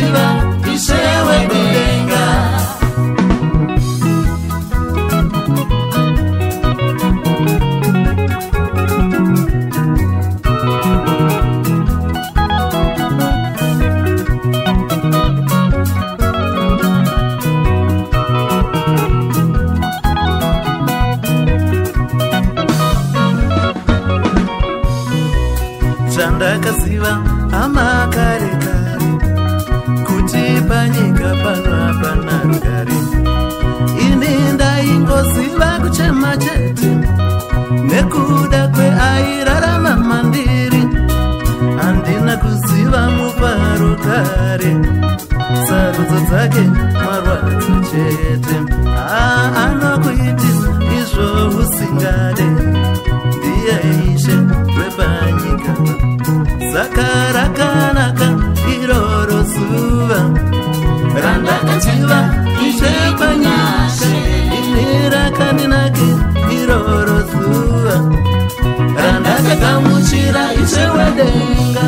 ndakaziva Ishe wedenga. Chandakaziva hama kare kare kuti panyika pano hapana rugare. Ini ndaingoziva kuchema chete nekuda kweairarama mandiri. Handina kuziva mufaro kare, sarudzo dzake marwadzo chete. Anokuitisa izvo usingade, ndiye Ishe wepanyika. Saka rakanaka iroro zuva randakaziva Ishe panyika. Ini rakandinake iroro zuva randakagamuchira Ishe wedenga.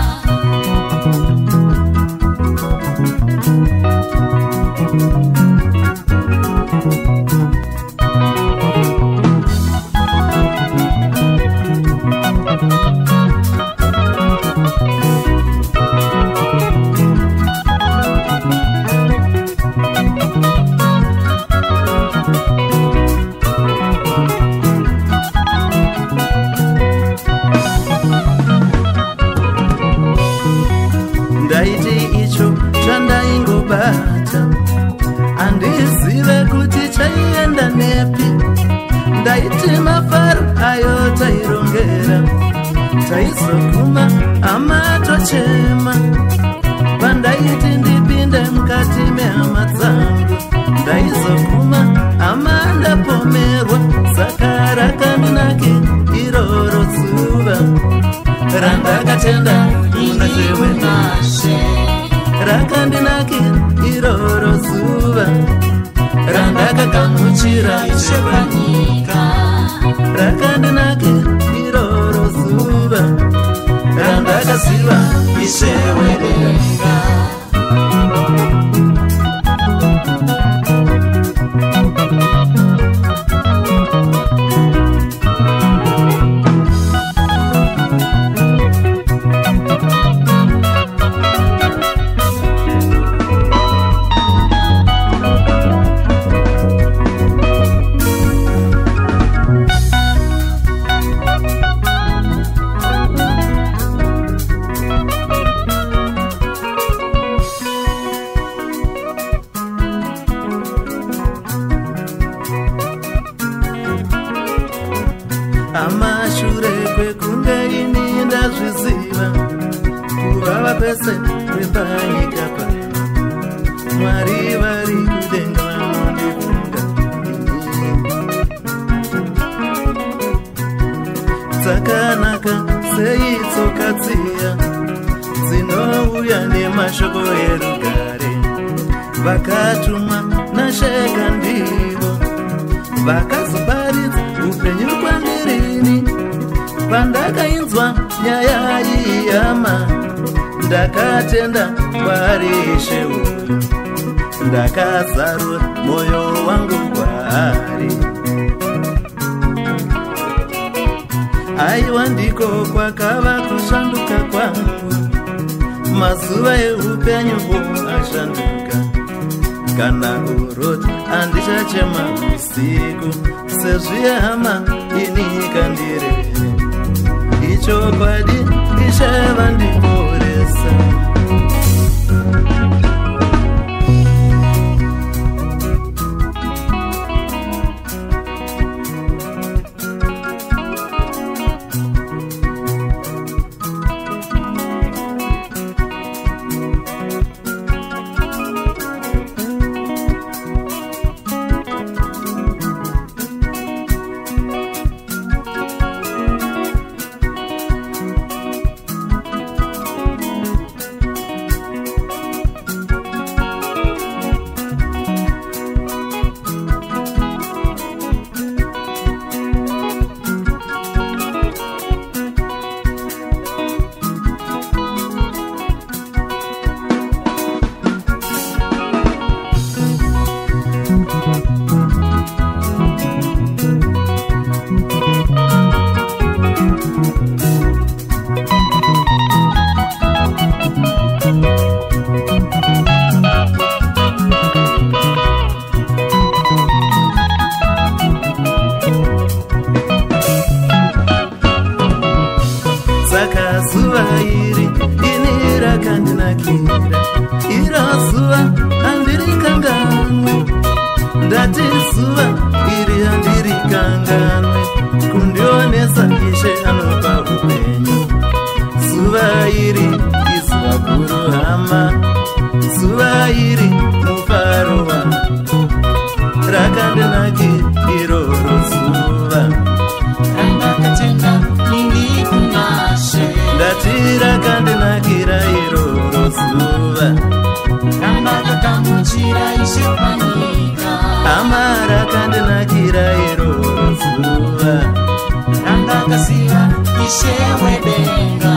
Ndaiti icho chandaingobata, handizive kuti chaienda nepi. Ndaiti mafaro ayo tairongera, taizoguma hama tochema. Pandaiti ndipinde mukati mehama dzangu, ndaizoguma hama ndapomerwa. Saka rakandinake iroro zuva randakatenda kuna She, rakandinake iroro zuva randakagamuchira Ishe panyika. Rakandinake iroro zuva randakaziva Ishe wedenga. Amashure kwekunge ini ndazviziva kuvava pese kwepanyika pano. Mwari vari kudenga vanondifunga ini. Dzakanaka sei tsoka dziya dzinouya nemashoko erugare. Vakatumwa naShe ndivo vakazoparidza upenyu kwandiri. Pandakainzwa nyaya iyama, ndakatenda kwari Ishe uyu, ndakazarura moyo wangu kwaari. Aiwa ndiko kwakava kushanduka kwangu, mazuva eupenyu ashanduka. Kana urota handichachema usiku, sezviye hama ini kandirere. Ichokwadi Ishe vandiporesa. rakashira ishe panyika. Amara kandinakira iroro zuva randakasiva ishe wedenga.